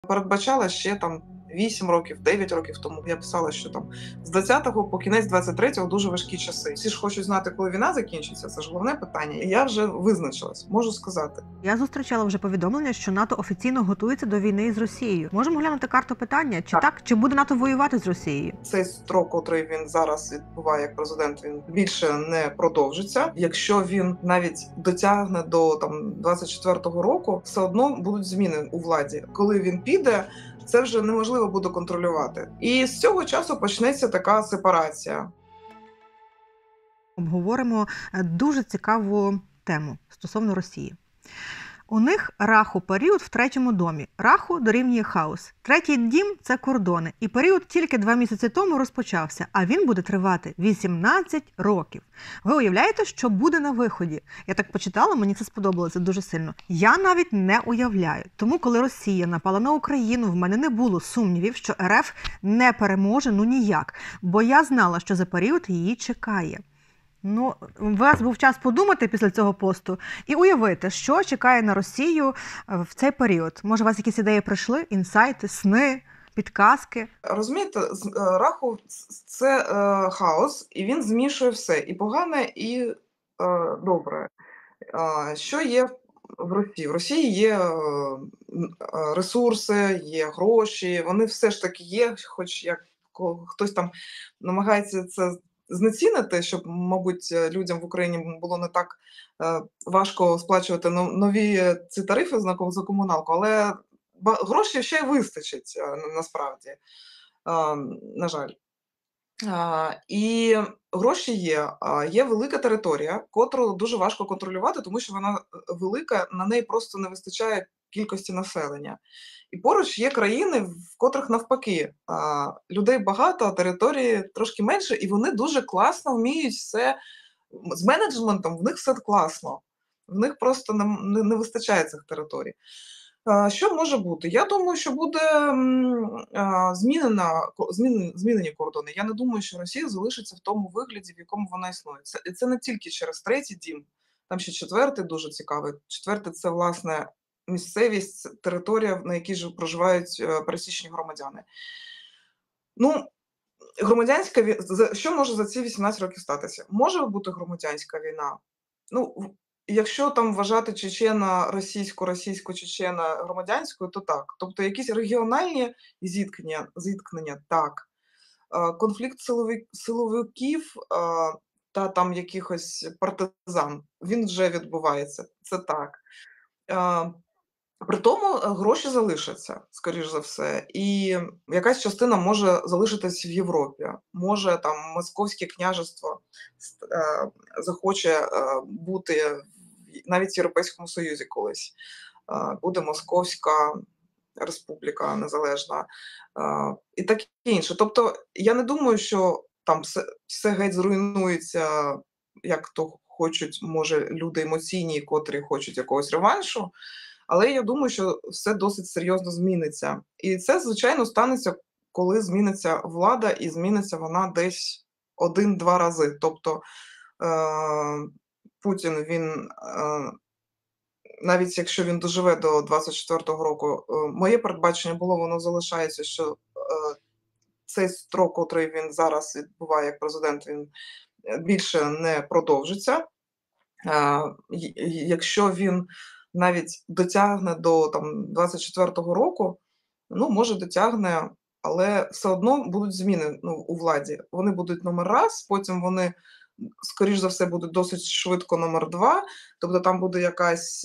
Передбачала ще там 8 років, 9 років тому. Я писала, що там з 20-го по кінець 23-го дуже важкі часи. Всі ж хочуть знати, коли війна закінчиться. Це ж головне питання. І я вже визначилась, можу сказати. Я зустрічала вже повідомлення, що НАТО офіційно готується до війни з Росією. Можемо глянути карту питання, чи так, чи буде НАТО воювати з Росією? Цей строк, котрий він зараз відбуває як президент, він більше не продовжиться. Якщо він навіть дотягне до 24-го року, все одно будуть зміни у владі. Коли він піде, це вже неможливо буде контролювати. І з цього часу почнеться така сепарація. Обговоримо дуже цікаву тему стосовно Росії. У них Раху період в третьому домі. Раху дорівнює хаос. Третій дім – це кордони. І період тільки 2 місяці тому розпочався, а він буде тривати 18 років. Ви уявляєте, що буде на виході? Я так почитала, мені це сподобалося дуже сильно. Я навіть не уявляю. Тому, коли Росія напала на Україну, в мене не було сумнівів, що РФ не переможе ніяк. Бо я знала, що за період її чекає. У вас був час подумати після цього посту і уявити, що чекає на Росію в цей період. Може, у вас якісь ідеї прийшли? Інсайти, сни, підказки? Розумієте, Раху – це хаос, і він змішує все. І погане, і добре. Що є в Росії? В Росії є ресурси, є гроші, вони все ж таки є, хоч як хтось там намагається це знецінити, щоб, мабуть, людям в Україні було не так важко сплачувати нові ці тарифи за комуналку, але грошей ще й вистачить насправді, на жаль. І гроші є. Є велика територія, котру дуже важко контролювати, тому що вона велика, на неї просто не вистачає кількості населення. І поруч є країни, в котрих навпаки, людей багато, а території трошки менше, і вони дуже класно вміють все з менеджментом, в них все класно. В них просто не вистачає цих територій. Що може бути? Я думаю, що буде змінені кордони. Я не думаю, що Росія залишиться в тому вигляді, в якому вона існує. Це не тільки через третій дім, там ще четвертий дуже цікавий. Четвертий – це, власне, місцевість, територія, на якій проживають пересічні громадяни. Громадянська війна. Що може за ці 18 років статися? Може бути громадянська війна. Якщо там вважати чечена російську, російсько-чечена громадянською, то так. Тобто якісь регіональні зіткнення – так. Конфлікт силовиків та там якихось партизан, він вже відбувається, це так. При тому гроші залишаться, скоріш за все, і якась частина може залишитись в Європі. Може, там Московське княжество захоче бути навіть в Європейському Союзі колись. Буде Московська Республіка Незалежна і таке інше. Тобто я не думаю, що там все геть зруйнується, як то хочуть, може, люди емоційні, котрі хочуть якогось реваншу. Але я думаю, що все досить серйозно зміниться. І це, звичайно, станеться, коли зміниться влада, і зміниться вона десь 1-2 рази. Тобто Путін, він, навіть якщо він доживе до 24-го року, моє передбачення було, воно залишається, що цей строк, котрий він зараз відбуває як президент, він більше не продовжиться. Якщо він навіть дотягне до 24-го року, може дотягне, але все одно будуть зміни у владі. Вони будуть номер раз, потім вони, скоріш за все, будуть досить швидко номер 2, тобто там буде якась,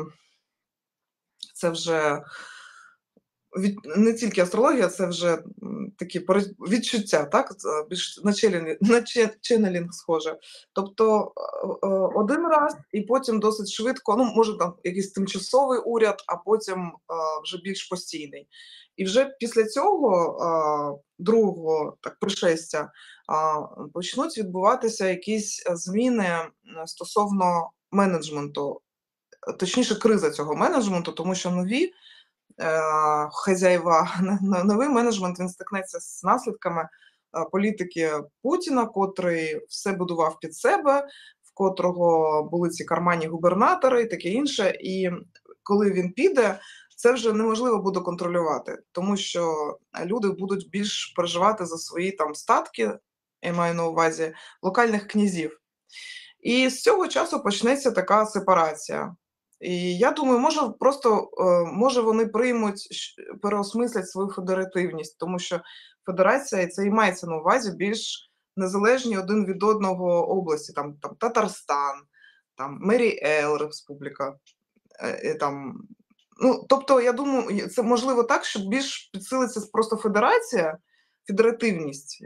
це вже не тільки астрологія, це вже такі відчуття, так? Більш на ченнелінг схоже. Тобто один раз і потім досить швидко, може там якийсь тимчасовий уряд, а потім вже більш постійний. І вже після цього, другого пришестя, почнуть відбуватися якісь зміни стосовно менеджменту, точніше криза цього менеджменту, тому що нові хазяєва, новий менеджмент, він стикнеться з наслідками політики Путіна, котрий все будував під себе, в котрого були ці карманні губернатори і таке інше. І коли він піде, це вже неможливо буде контролювати, тому що люди будуть більш переживати за свої там статки, я маю на увазі локальних князів. І з цього часу почнеться така сепарація. І я думаю, може просто може вони приймуть, переосмислять свою федеративність, тому що федерація, і це і мається на увазі, більш незалежні один від одного області, там Татарстан, там Мері-Ел Республіка, там. Ну, тобто, я думаю, це можливо так, щоб більш підсилиться просто федерація, федеративність,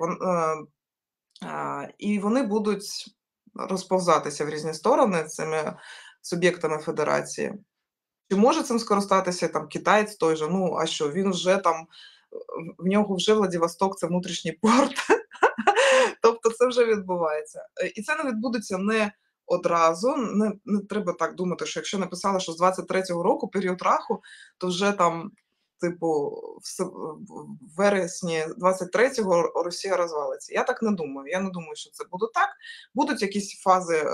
і вони будуть розповзатися в різні сторони цими суб'єктами федерації. Чи може цим скористатися там китаєць той же? Ну, а що, він вже там, в нього вже Владивосток – це внутрішній порт. Тобто це вже відбувається. І це не відбудеться не одразу. Не треба так думати, що якщо написали, що з 23-го року період раху, то вже там, типу, в вересні 23-го Росія розвалиться. Я так не думаю. Я не думаю, що це буде так. Будуть якісь фази,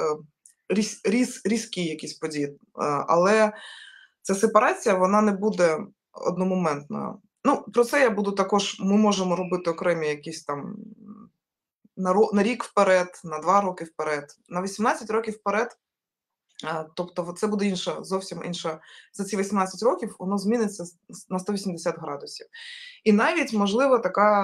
різкі якісь події, але ця сепарація, вона не буде одномоментною. Ну, про це я буду також, ми можемо робити окремі якісь там на рік вперед, на 2 роки вперед, на 18 років вперед. Тобто це буде інша, зовсім інша. За ці 18 років воно зміниться на 180 градусів. І навіть, можливо,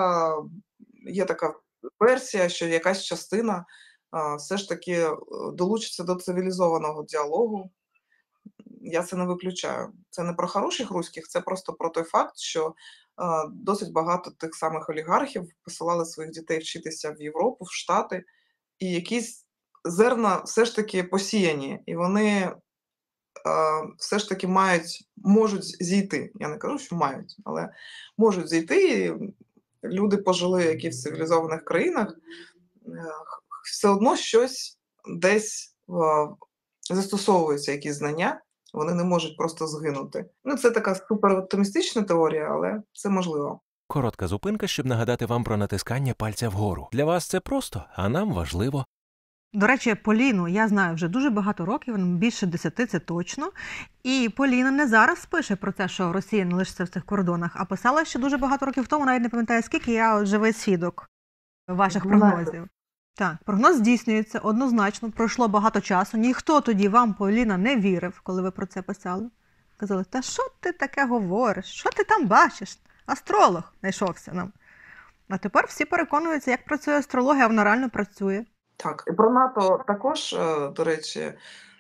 є така версія, що якась частина все ж таки долучиться до цивілізованого діалогу. Я це не виключаю. Це не про хороших руських, це просто про той факт, що досить багато тих самих олігархів посилали своїх дітей вчитися в Європу, в Штати, і якісь зерна все ж таки посіяні, і вони все ж таки можуть зійти. Я не кажу, що мають, але можуть зійти. І люди пожили, які в цивілізованих країнах, все одно щось десь застосовуються, якісь знання, вони не можуть просто згинути. Ну, це така супероптимістична теорія, але це можливо. Коротка зупинка, щоб нагадати вам про натискання пальця вгору. Для вас це просто, а нам важливо. До речі, Поліну я знаю вже дуже багато років, більше 10 це точно. І Поліна не зараз пише про те, що Росія не лишиться в цих кордонах, а писала ще дуже багато років тому, навіть не пам'ятаю скільки, я живий свідок ваших прогнозів. Так, прогноз здійснюється однозначно, пройшло багато часу. Ніхто тоді вам, Поліна, не вірив, коли ви про це писали. Казали, та що ти таке говориш? Що ти там бачиш? Астролог знайшовся нам. А тепер всі переконуються, як працює астрологія, а вона реально працює. Так, і про НАТО також, до речі,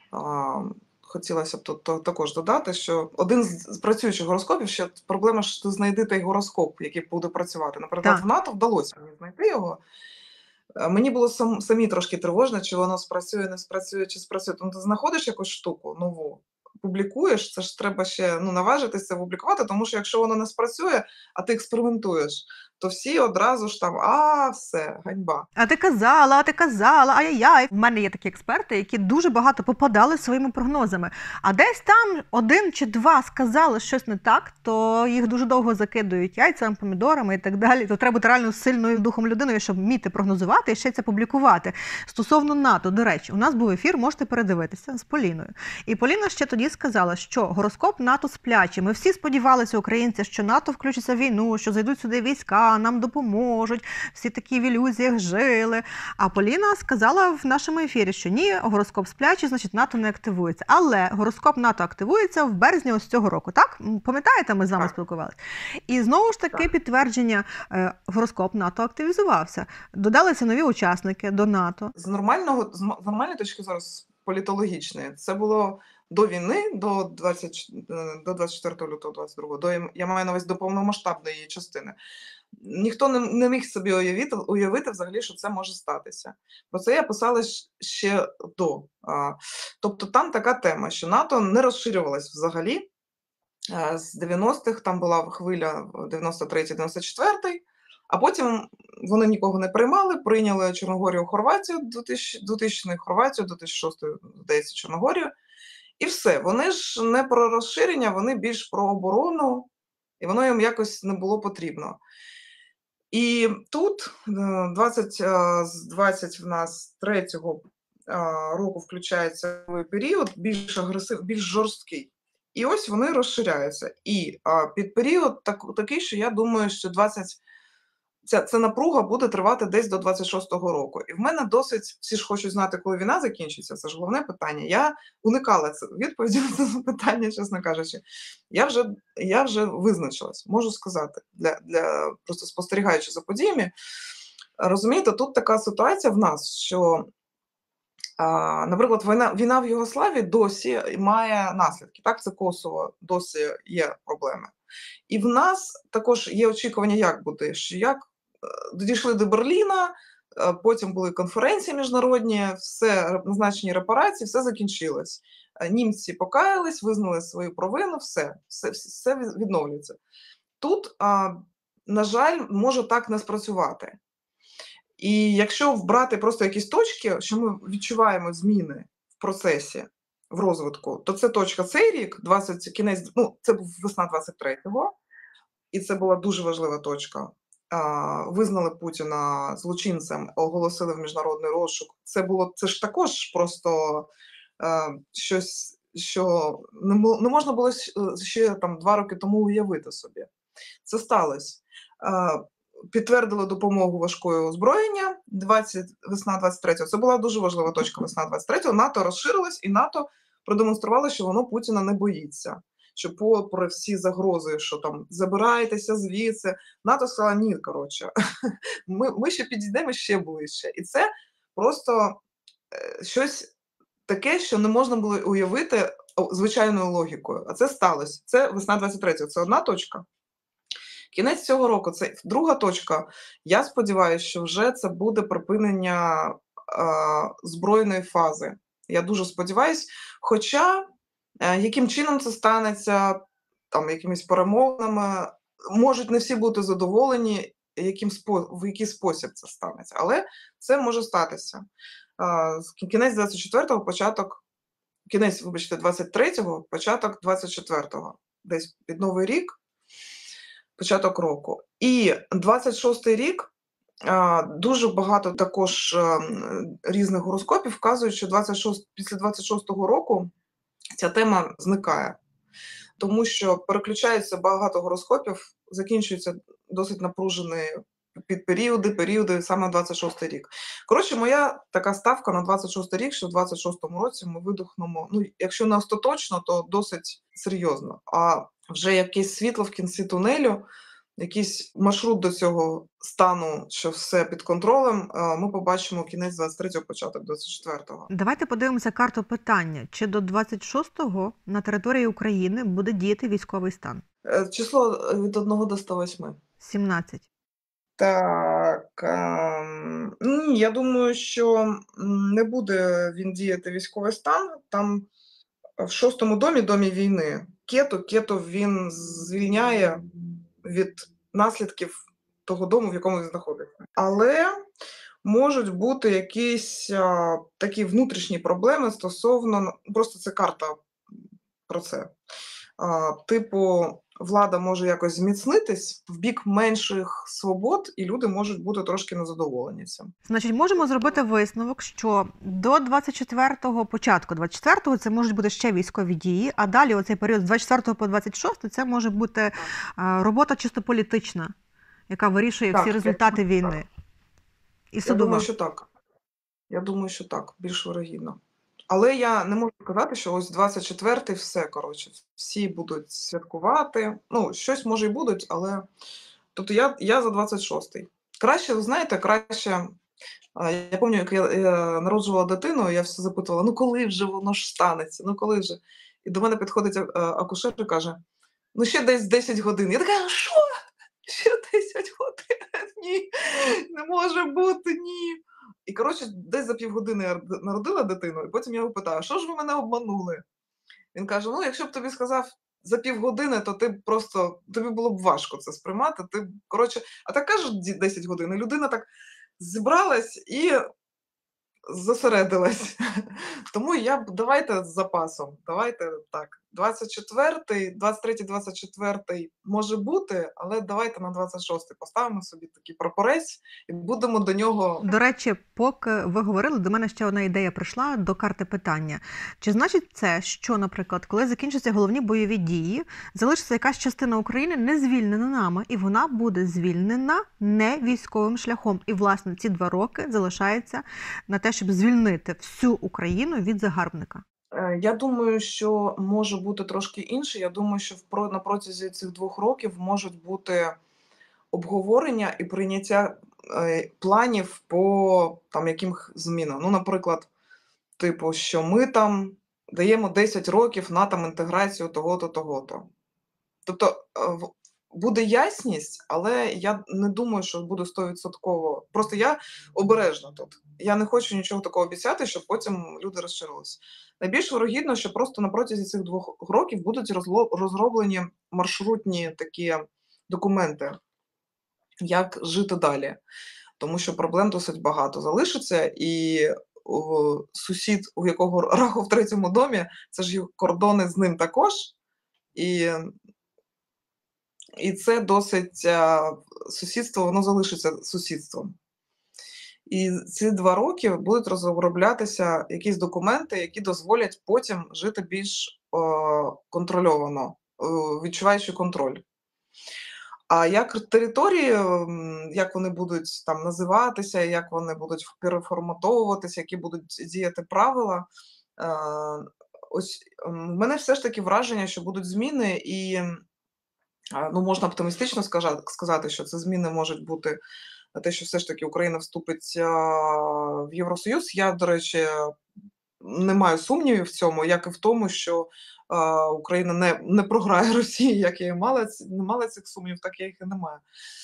хотілося б тут також додати, що один з працюючих гороскопів, ще проблема, що знайти той гороскоп, який буде працювати. Наприклад, Так. в НАТО вдалося мені знайти його. Мені було самі трошки тривожно, чи воно спрацює, не спрацює, чи спрацює. Тому ти знаходиш якусь штуку нову, публікуєш, це ж треба ще наважитися публікувати, тому що якщо воно не спрацює, а ти експериментуєш, то всі одразу ж там, все, ганьба. А ти казала, ай-яй-яй. В мене є такі експерти, які дуже багато попадали своїми прогнозами. А десь там 1 чи 2 сказали щось не так, то їх дуже довго закидують яйцями, помідорами і так далі. То треба бути реально сильною духом людиною, щоб вміти прогнозувати і ще це публікувати. Стосовно НАТО, до речі, у нас був ефір, можете передивитися, з Поліною. І Поліна ще тоді сказала, що гороскоп НАТО сплячий. Ми всі сподівалися, українці, що НАТО включиться в війну, що зайдуть сюди війська, нам допоможуть, всі такі в ілюзіях жили. А Поліна сказала в нашому ефірі, що ні, гороскоп сплячий, значить НАТО не активується. Але гороскоп НАТО активується в березні ось цього року, так? Пам'ятаєте, ми з вами спілкувалися? І знову ж таки підтвердження, гороскоп НАТО активізувався. Додалися нові учасники до НАТО. З нормальної точки зору, з політологічної, це було до війни, до 24 лютого 22, я маю на увазі до повномасштабної її частини. Ніхто не міг собі уявити взагалі, що це може статися. Про це я писала ще до. Тобто там така тема, що НАТО не розширювалось взагалі. З 90-х там була хвиля 93-94, а потім вони нікого не приймали, прийняли Чорногорію, Хорватію, 2000-х Хорватію, 2006 здається, Чорногорію. І все. Вони ж не про розширення, вони більш про оборону, і воно їм якось не було потрібно. І тут з 20 в нас 3-го року включається новий період, більш агресивний, більш жорсткий. І ось вони розширяються. І під період такий, що я думаю, що ця напруга буде тривати десь до 26-го року. І в мене досить, всі ж хочуть знати, коли війна закінчиться, це ж головне питання. Я уникала відповіді на це запитання, чесно кажучи. Я вже визначилась, можу сказати, просто спостерігаючи за подіями. Розумієте, тут така ситуація в нас, що, наприклад, війна в Югославії досі має наслідки. Так, це Косово, досі є проблеми. І в нас також є очікування, як буде, що як дійшли до Берліна, потім були конференції міжнародні, все, назначені репарації, все закінчилось. Німці покаялись, визнали свою провину, все відновлюється. Тут, на жаль, може так не спрацювати. І якщо брати просто якісь точки, що ми відчуваємо зміни в процесі, в розвитку, то це точка цей рік, це був весна 23-го, і це була дуже важлива точка. Визнали Путіна злочинцем, оголосили в міжнародний розшук. Це ж також просто щось, що не можна було ще 2 роки тому уявити собі. Це сталося. Підтвердили допомогу важкого озброєння весна 23-го. Це була дуже важлива точка весна 23-го. НАТО розширилось, і НАТО продемонструвало, що воно Путіна не боїться. Що попри всі загрози, що там забирайтеся звідси, НАТО сказала, ні, коротше, ми ще підійдемо ще ближче. І це просто щось таке, що не можна було уявити звичайною логікою. А це сталося. Це весна 23-го, це одна точка. Кінець цього року, це друга точка. Я сподіваюся, що вже це буде припинення збройної фази. Я дуже сподіваюся, хоча яким чином це станеться, якимись перемовинами, можуть не всі бути задоволені, в який спосіб це станеться, але це може статися. Кінець 24-го, кінець, вибачте, 23-го, початок 24-го, десь під Новий рік, початок року. І 26-й рік, дуже багато також різних гороскопів вказують, що після 26-го року ця тема зникає, тому що переключаються багато гороскопів, закінчується досить напружений періоди саме 26-й рік. Коротше, моя така ставка на 26-й рік, що в 26-му році ми видихнемо, якщо не остаточно, то досить серйозно. А вже якесь світло в кінці тунелю, якийсь маршрут до цього стану, що все під контролем, ми побачимо кінець 23-го, початок 24-го. Давайте подивимося карту питання. Чи до 26-го на території України буде діяти військовий стан? Число від 1 до 108. 17. Так, ні, я думаю, що не буде він діяти військовий стан. Там в 6-му домі війни, Кету він звільняє від наслідків того дому, в якому він знаходиться. Але можуть бути якісь такі внутрішні проблеми стосовно, просто це карта про це. Типу, влада може якось зміцнитись в бік менших свобод, і люди можуть бути трошки незадоволені цим. Значить, можемо зробити висновок, що до 24-го, початку 24-го це можуть бути ще військові дії, а далі оцей період з 24 по 26 це може бути робота чисто політична, яка вирішує всі результати війни. І судова. Я думаю, що так, більш вирогідно. Але я не можу сказати, що ось 24-й все, коротше, всі будуть святкувати. Щось може і будуть, але... Тобто я за 26-й. Краще, ви знаєте, я пам'ятаю, як я народжувала дитину, я все запитувала, коли вже воно ж станеться, коли вже? І до мене підходить акушер і каже, ще десь 10 годин. Я така, що? Ще 10 годин? Ні, не може бути, ні. І, коротше, десь за півгодини я народила дитину, і потім я його питаю, що ж ви мене обманули? Він каже, якщо б тобі сказав за півгодини, то тобі було б важко це сприймати. А так кажуть 10 годин, і людина так зібралась і зосередилась. Тому давайте з запасом, давайте так. 24-й, 23-й, 24-й може бути, але давайте на 26-й поставимо собі такий прапорець і будемо до нього. До речі, поки ви говорили, до мене ще одна ідея прийшла до карти питання. Чи значить це, що, наприклад, коли закінчаться головні бойові дії, залишиться якась частина України не звільнена нами, і вона буде звільнена не військовим шляхом. І, власне, ці 2 роки залишаються на те, щоб звільнити всю Україну від загарбника? Я думаю, що може бути трошки інше. Я думаю, що на протязі цих 2 років можуть бути обговорення і прийняття планів по там якимсь змінам. Ну, наприклад, типу, що ми там даємо 10 років на там інтеграцію того-то, того-то. Тобто буде ясність, але я не думаю, що буде 100%. Просто я обережна тут. Я не хочу нічого такого обіцяти, щоб потім люди розчарилися. Найбільш вирогідно, що просто на протязі цих 2 років будуть розроблені маршрутні такі документи, як жити далі. Тому що проблем досить багато залишиться, і сусід, у якого раху в 3-му домі, це ж кордони з ним також. І це досить сусідство, воно залишиться сусідством. І ці 2 роки будуть розроблятися якісь документи, які дозволять потім жити більш контрольовано, відчуваючи контроль. А як території, як вони будуть там називатися, як вони будуть переформатовуватися, які будуть діяти правила, ось в мене все ж таки враження, що будуть зміни, і ну, можна оптимістично сказати, що це зміни можуть бути на те, що все ж таки Україна вступить в Євросоюз. Я, до речі, не маю сумнівів в цьому, як і в тому, що Україна не програє Росії, як я і не мала цих сумнівів, так я їх і не маю.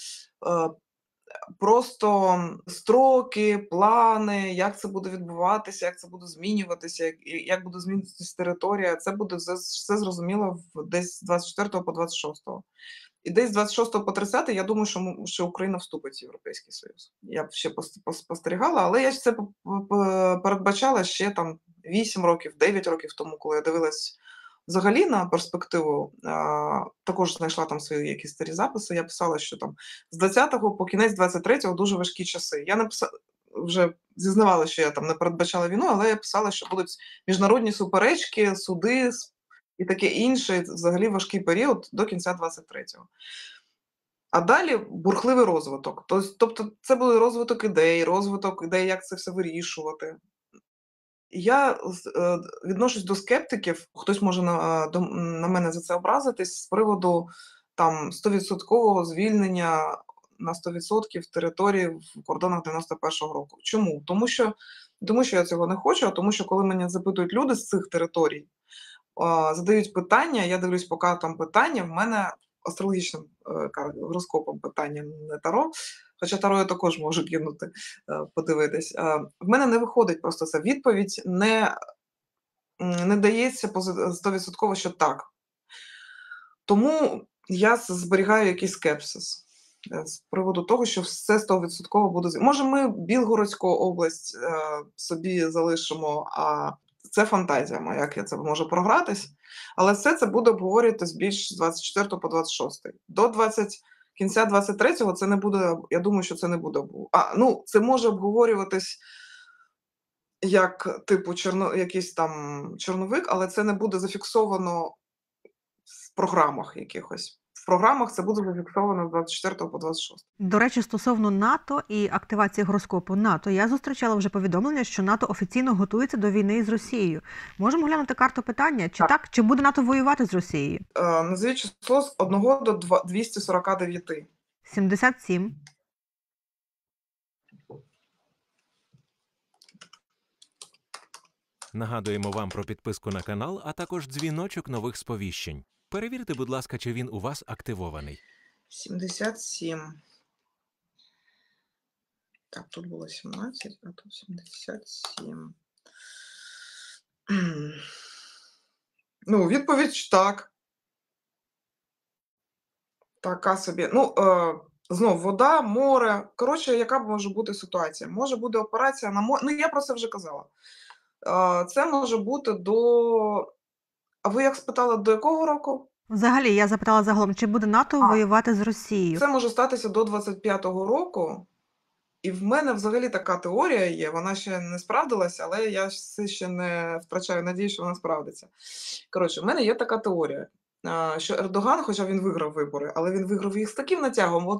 Просто строки, плани, як це буде відбуватися, як це буде змінюватися, як буде змінюватися територія, це буде все зрозуміло десь з 24 по 26. І десь з 26 по 30 я думаю, що Україна вступить в Європейський Союз. Я б ще спостерігала, але я це передбачала ще там 8 років, 9 років тому, коли я дивилась взагалі на перспективу, також знайшла там свої якісь старі записи, я писала, що там з 20-го по кінець 23-го дуже важкі часи. Я вже зізнавала, що я там не передбачала війну, але я писала, що будуть міжнародні суперечки, суди і таке інше, взагалі важкий період до кінця 23-го. А далі бурхливий розвиток. Тобто це буде розвиток ідей, як це все вирішувати. Я відношусь до скептиків, хтось може на мене за це образитись, з приводу там 100% звільнення на 100% території в кордонах 91-го року. Чому? Тому що я цього не хочу, а тому що коли мене запитують люди з цих територій, задають питання, я дивлюсь по картам питання, в мене астрологічним гороскопом питання, не таро, хоча таро я також можу кинути, подивитись. В мене не виходить просто ця відповідь, не дається 100%, що так. Тому я зберігаю якийсь скепсис з приводу того, що все 100% буде. Може, ми Білгородську область собі залишимо, а це фантазія моя, як я це можу програтись, але все це буде обговорюватись більш з 24 по 26. До кінця 23-го це не буде, я думаю, що це не буде. Це може обговорюватись як, типу, якийсь там чорновик, але це не буде зафіксовано в програмах якихось. В програмах це буде зафіксовано з 24 по 26. До речі, стосовно НАТО і активації гороскопу НАТО, я зустрічала вже повідомлення, що НАТО офіційно готується до війни з Росією. Можемо глянути карту питання? Чи так? Чи буде НАТО воювати з Росією? Назвіть число з 1 до 249. 77. Нагадуємо вам про підписку на канал, а також дзвіночок нових сповіщень. Перевірте, будь ласка, чи він у вас активований. 77. Так, тут було 17, а тут 77. Відповідь так. Така собі. Знов вода, море. Коротше, яка може бути ситуація? Може бути операція на море. Я про це вже казала. Це може бути до А ви як спитали, до якого року? Взагалі, я запитала загалом, чи буде НАТО воювати з Росією? Це може статися до 25-го року. І в мене взагалі така теорія є, вона ще не справдилася, але я все ще не втрачаю надію, що вона справдиться. Коротше, в мене є така теорія, що Ердоган, хоча він виграв вибори, але він виграв їх з таким натягом,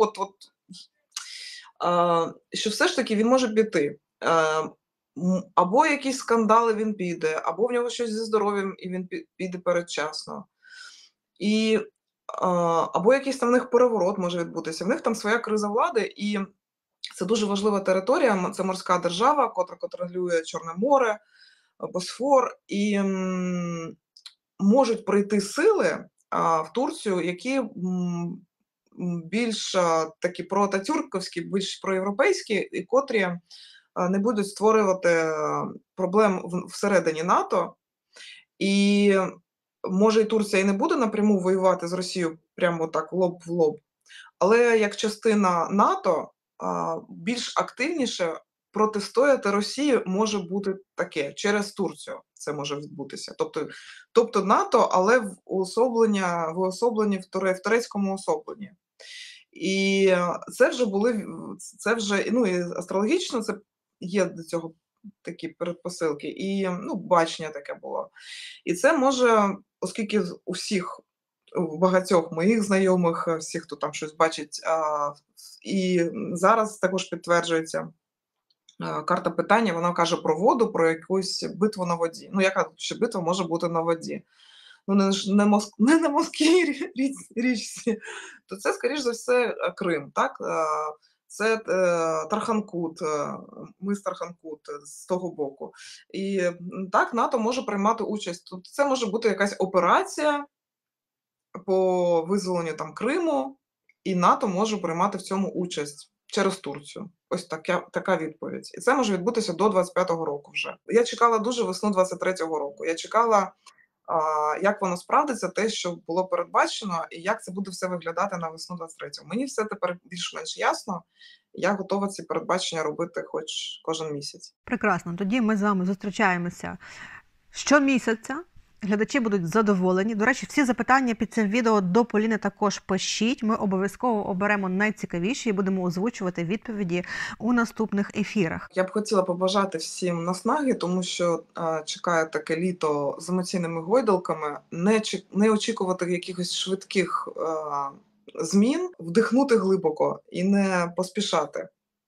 що все ж таки він може піти. Або якісь скандали він піде, або в нього щось зі здоров'ям, і він піде передчасно. Або якийсь там в них переворот може відбутися. В них там своя криза влади, і це дуже важлива територія, це морська держава, котра контролює Чорне море, Босфор, і можуть прийти сили в Турцію, які більш такі проататюрковські, більш проєвропейські, і котрі не будуть створювати проблем всередині НАТО. І може і Турція і не буде напряму воювати з Росією прямо так лоб в лоб, але як частина НАТО більш активніше протистояти Росії може бути таке, через Турцію це може відбутися. Тобто НАТО, але в турецькому особленні. І це вже, ну і астрологічно це є до цього такі передпосилки, і бачення таке було. І це може, оскільки у багатьох моїх знайомих, всіх, хто там щось бачить, і зараз також підтверджується карта питання, вона каже про воду, про якусь битву на воді. Яка ще битва може бути на воді? Не на Москві річці, то це, скоріш за все, Крим, так? Це Тарханкут, мис Тарханкут з того боку. І так, НАТО може приймати участь. Тут це може бути якась операція по визволенню там Криму, і НАТО може приймати в цьому участь через Турцію. Ось така відповідь. І це може відбутися до 25-го року вже. Я чекала дуже весну 23-го року. Я чекала, як воно справдиться, те, що було передбачено, і як це буде все виглядати на весну 23-го. Мені все тепер більш-менш ясно. Я готова ці передбачення робити хоч кожен місяць. Прекрасно. Тоді ми з вами зустрічаємося щомісяця. Глядачі будуть задоволені. До речі, всі запитання під цим відео до Поліни також пишіть. Ми обов'язково оберемо найцікавіші і будемо озвучувати відповіді у наступних ефірах. Я б хотіла побажати всім наснаги, тому що чекає таке літо з емоційними гойдалками, не очікувати якихось швидких змін, вдихнути глибоко і не поспішати.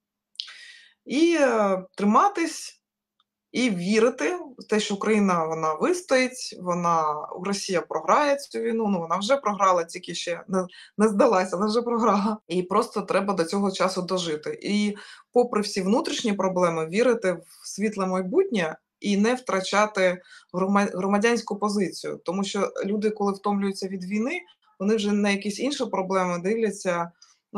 І триматись, і вірити в те, що Україна, вона вистоїть, Росія програє цю війну, вона вже програла, тільки ще не здалася, вона вже програла. І просто треба до цього часу дожити. І попри всі внутрішні проблеми, вірити в світле майбутнє і не втрачати громадянську позицію. Тому що люди, коли втомлюються від війни, вони вже на якісь інші проблеми дивляться,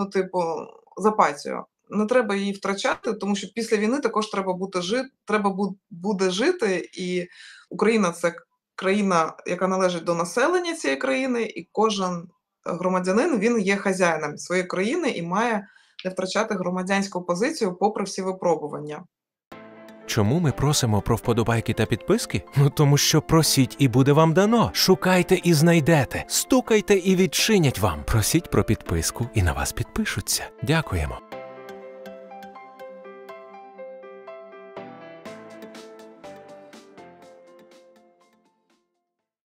з апатією. Не треба її втрачати, тому що після війни також треба буде жити, і Україна – це країна, яка належить до населення цієї країни, і кожен громадянин, він є хазяїном своєї країни і має не втрачати громадянську позицію попри всі випробування. Чому ми просимо про вподобайки та підписки? Тому що просіть і буде вам дано. Шукайте і знайдете. Стукайте і відчинять вам. Просіть про підписку і на вас підпишуться. Дякуємо.